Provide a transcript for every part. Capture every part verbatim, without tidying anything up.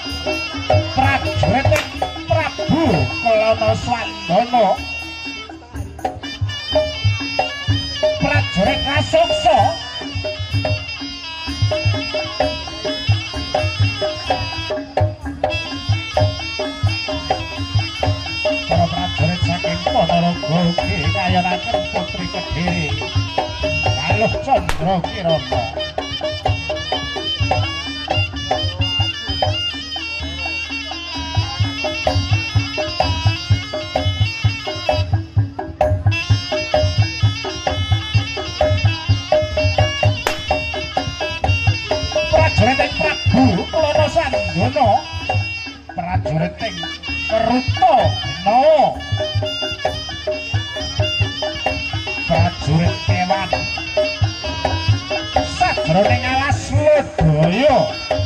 prajurit Prabu Kalana Swandana prajurit Rasuksa para prajurit saking Ponorogo ugi ngayonaken Putri Kedhiri Galuh Candra Kirana. Prajurit Prabu Kalana Swandana prajurit Keruta Nawa prajurit Kewan sajroning alas Lodaya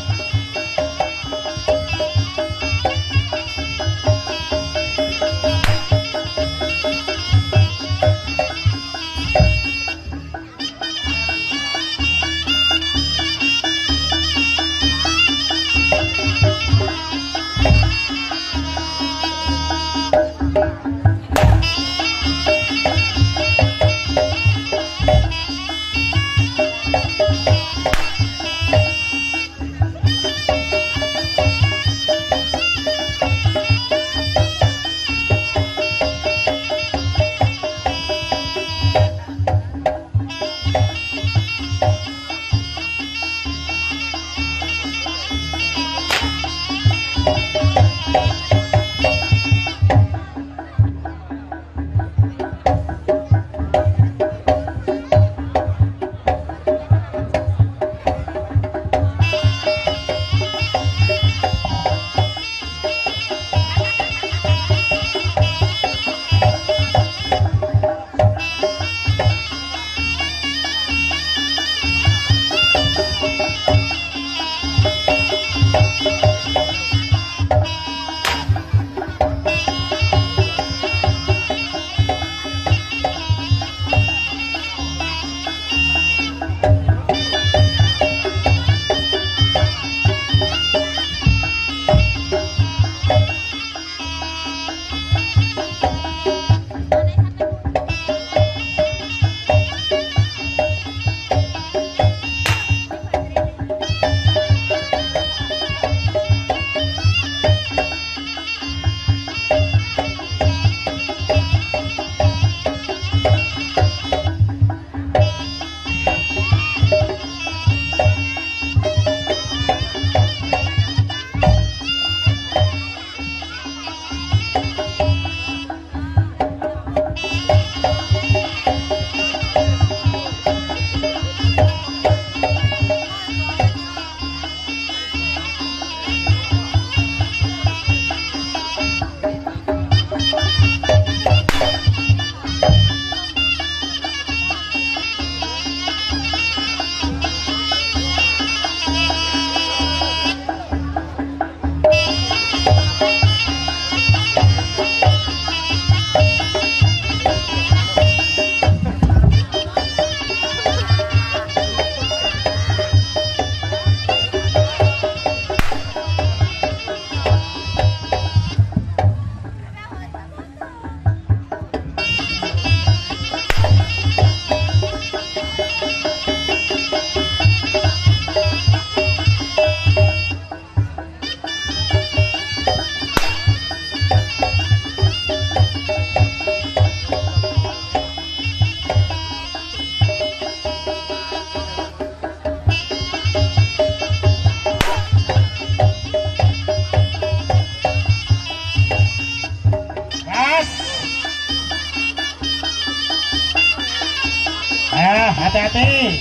Ah, hati-hati.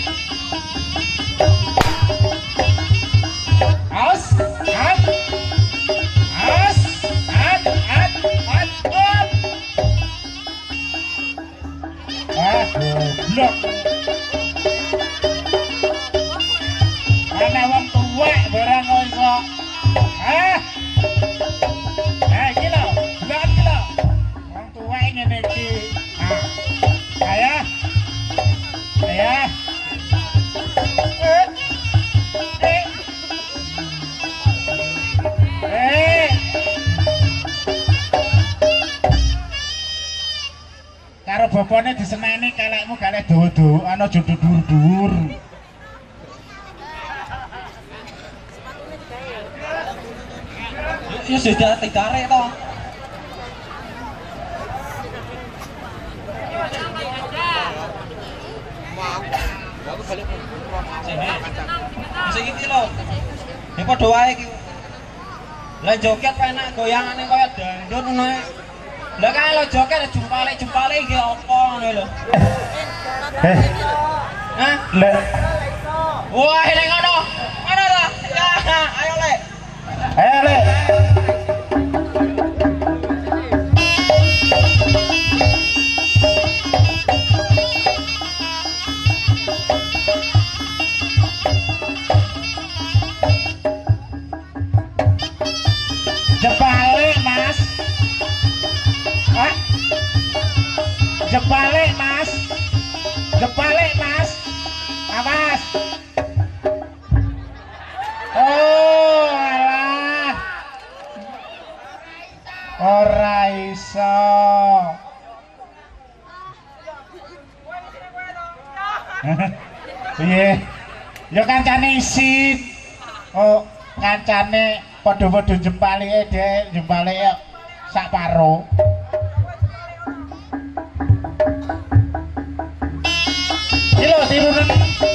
Aus, at, aus, at, at, at, at. Ah, goblok. Ana wong tuwek barang iso. Ah. Eh, iki lho, delok iki lho. Wong tuwek ngene iki. Ah. Saya. Saya. bobone diseneni kelekmu kalih dawa-dawa ana aja dhuwur-dhuwur. Ya sudah ditarik toh. Sing iki lho. Ya padha wae iki. Lah joget enak goyangane kaya dangdut ngono ae. Lah kae lho joget jumpale-jumpale iki apa ngono lho. Eh. Hah? Le. Wah, nek ngono. Ngono ta? Ya, ayo le. Ayo le. Jebalik mas, ah, jebalik mas, jebalik mas, awas. Oh alah, ora iso. Piye? Ya kancane isin. Oh, kancane padha-padha jempalike Dek, jempalike sak paro. Iki lho tirunen.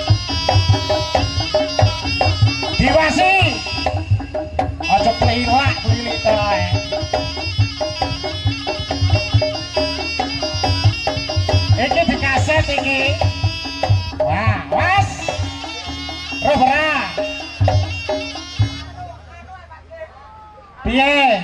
Diwasi. Aja plilak plilik to ae. Iki dikaset iki. Wah, was. Robra. Piye?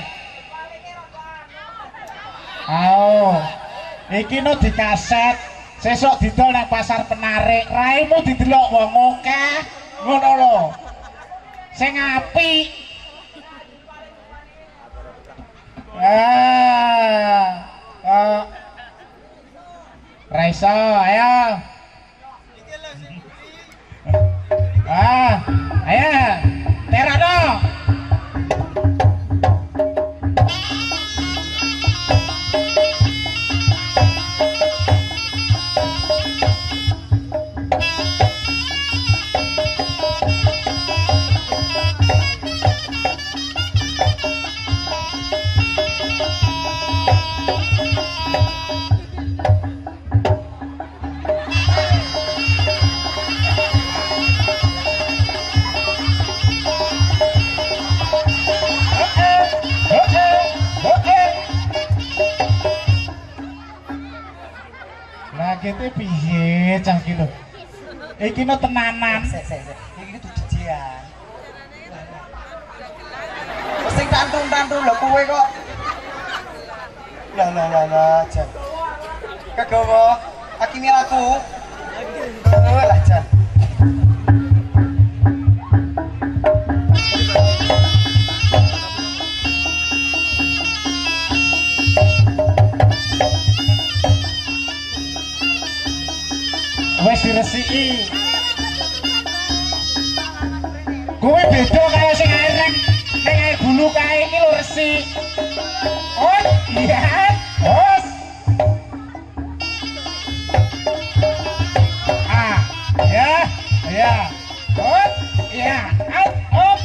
Ayo. Iki no dikaset. Sesuk didol nang pasar penarik. Raimu didelok wong akeh. Ngono lho. Sing apik. Ah. Oh. Raiso, ayo. Ah, ayo. Terano. Kete piye cah iki lho. Iki no tenanan. Sik sik sik. Iki kudu dijian. Sing tantun-tantun lho kowe kok. Lah lah lah lah jan. Kagawa akine aku. Oh lah jan. Wes diresiki. Kowe beda kaya sing air nang nang air bulu kae iki lho resik. Oh, iya. Bos. Ah, ya, ya. Oh, ya. Out, up.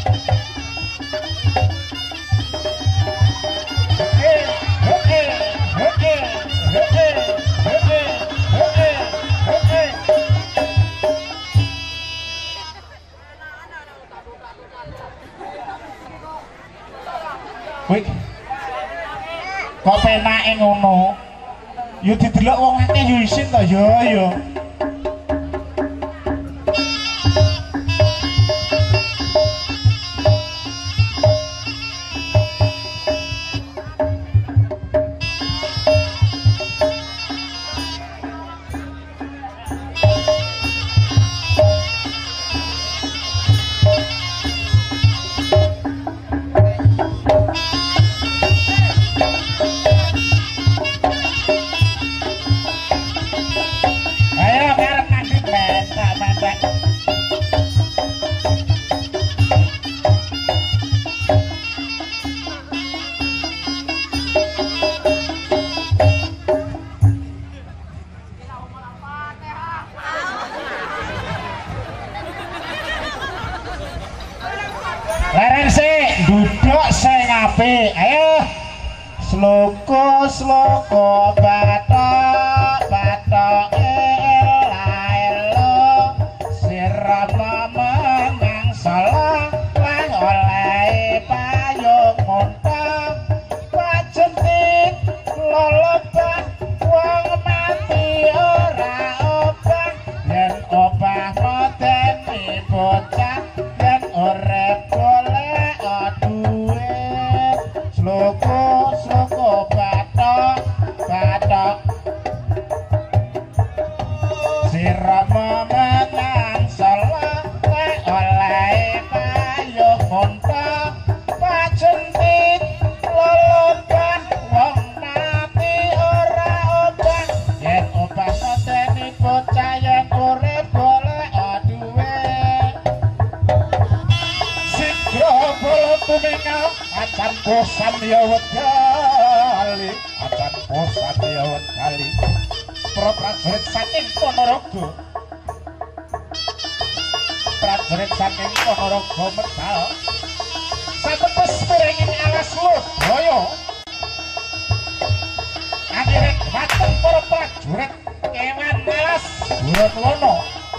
Oke, oke, oke, oke, oke, oke, oke. Wih, kok penake ngono? Yo didelok wong akeh yo isin to yo yo. Ayo Sapi, ayo sloko sloko batok batok elaelo sirama menang salah lang oleh payung muntah pajentik lolobah wong mati ora obah yen obah modeni bocah yen urip golek duit sloko sloko batok batok sirama menang salah oleh payung muntah pajentit loloban wong mati ora obah yen obah modeni bocah yen urip golek duit sigra bolo tumingal acan bosan ya wedali acan bosan ya wedali para prajurit saking Ponorogo prajurit saking Ponorogo medal satepes piringin alas Lodaya akhirnya bateng para prajurit kewan alas Buronwono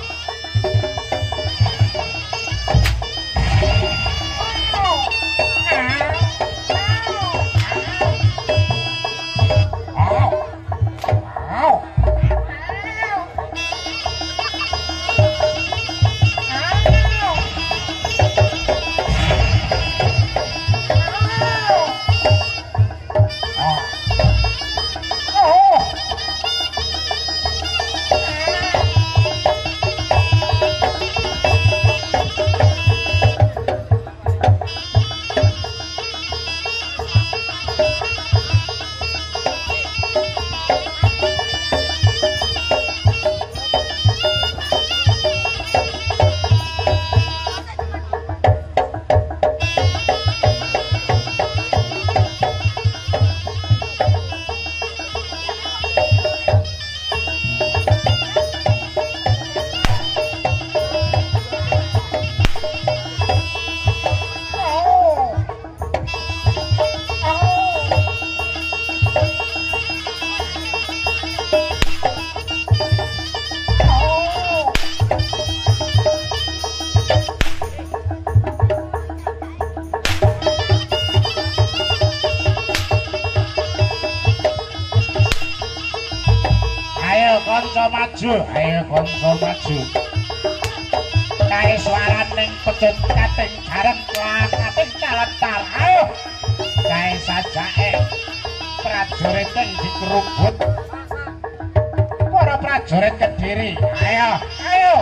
konco maju, ayo konco maju. Kae swaraning pecut kating jarem lan kating kalentar. Ayo. Kae sajake prajurit sing dikerubut. Para prajurit Kediri. Ayo, ayo.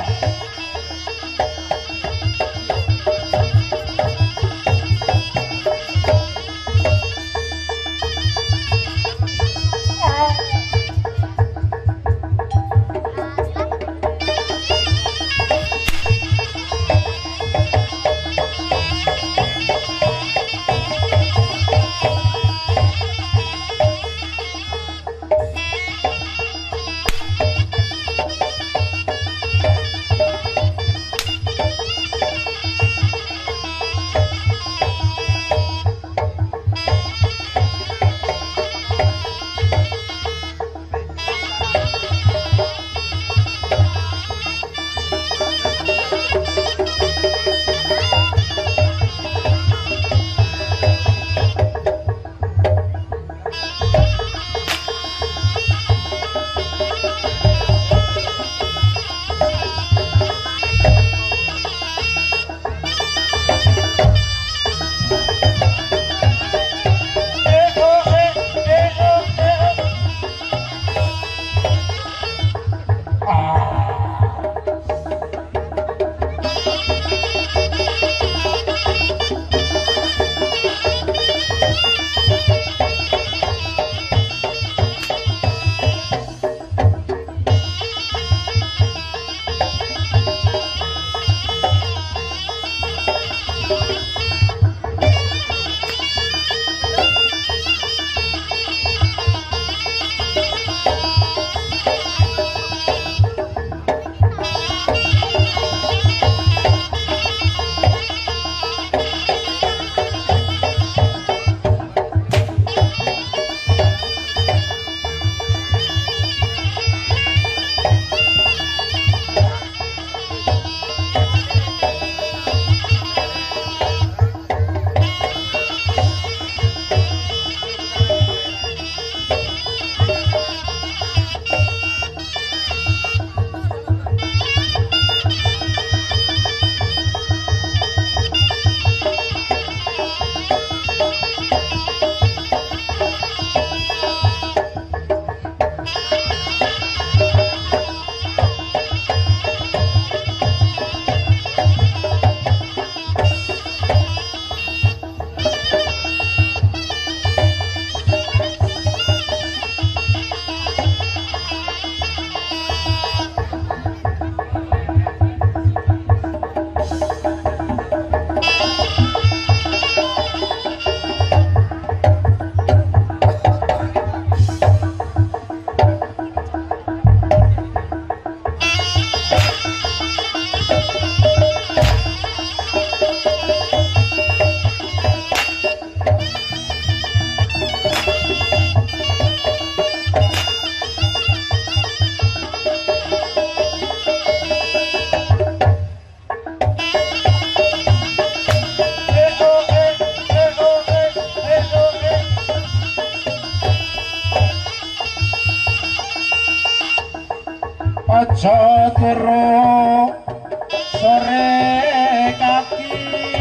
aja turu sore kaki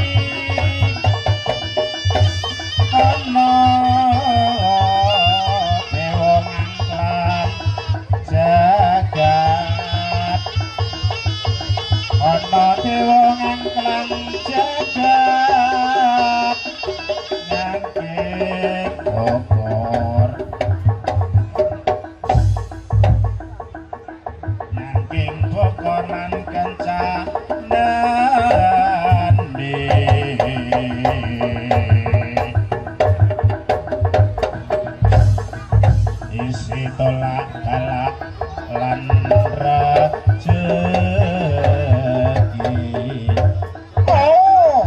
ana dewa ngangklan jagat ana dewa ngangklan jagat nyangking bogor nyangking bogor lan kencanan isi tolak balak lan rejeki. Oh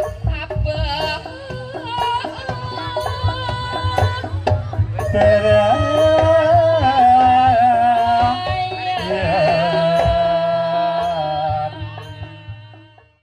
better